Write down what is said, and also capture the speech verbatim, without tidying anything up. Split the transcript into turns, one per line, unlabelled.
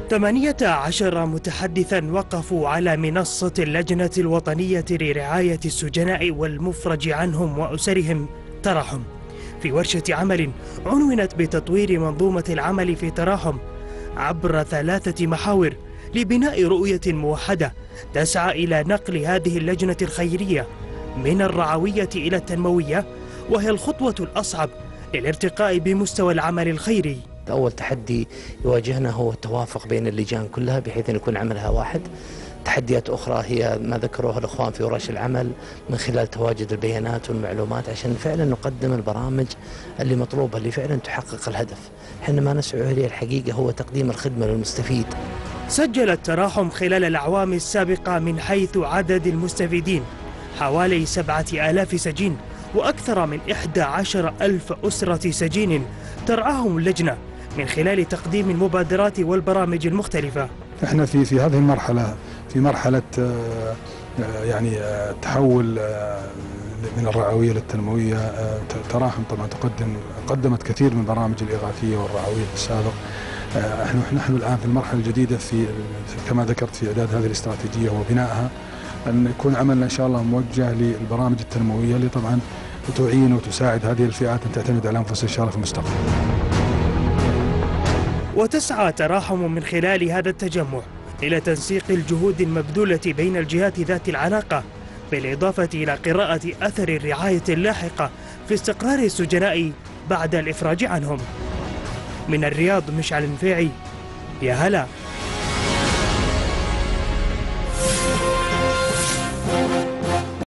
ثمانية عشر متحدثا وقفوا على منصة اللجنة الوطنية لرعاية السجناء والمفرج عنهم وأسرهم تراحم في ورشة عمل عنونت بتطوير منظومة العمل في تراحم عبر ثلاثة محاور لبناء رؤية موحدة تسعى إلى نقل هذه اللجنة الخيرية من الرعوية إلى التنموية، وهي الخطوة الأصعب للارتقاء بمستوى العمل الخيري.
أول تحدي يواجهنا هو التوافق بين اللجان كلها بحيث أن يكون عملها واحد. تحديات أخرى هي ما ذكروها الأخوان في ورش العمل من خلال تواجد البيانات والمعلومات عشان فعلا نقدم البرامج اللي مطلوبة اللي فعلا تحقق الهدف. احنا ما نسعى إليه الحقيقة هو تقديم الخدمة للمستفيد.
سجل التراحم خلال الأعوام السابقة من حيث عدد المستفيدين حوالي سبعة آلاف سجين وأكثر من إحدى عشر ألف أسرة سجين ترعاهم اللجنة من خلال تقديم المبادرات والبرامج المختلفة.
احنا في في هذه المرحلة في مرحلة يعني تحول من الرعوية للتنموية. تراحم طبعا تقدم قدمت كثير من البرامج الإغاثية والرعوية في السابق. نحن نحن الآن في المرحلة الجديدة في كما ذكرت في إعداد هذه الاستراتيجية وبنائها، أن يكون عملنا إن شاء الله موجه للبرامج التنموية اللي طبعا تعين وتساعد هذه الفئات أن تعتمد على أنفسها إن شاء الله في المستقبل.
وتسعى تراحم من خلال هذا التجمع إلى تنسيق الجهود المبذولة بين الجهات ذات العلاقة، بالإضافة إلى قراءة أثر الرعاية اللاحقة في استقرار السجناء بعد الإفراج عنهم. من الرياض مشعل النفيعي، يا هلا.